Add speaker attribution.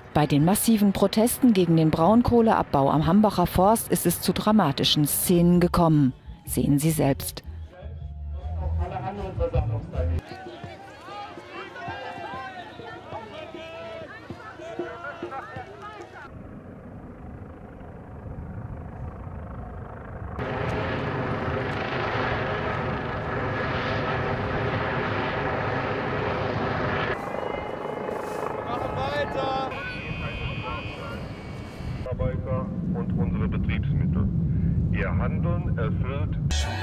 Speaker 1: Bei den massiven Protesten gegen den Braunkohleabbau am Hambacher Forst ist es zu dramatischen Szenen gekommen. Sehen Sie selbst.
Speaker 2: Und unsere Betriebsmittel. Ihr Handeln erfüllt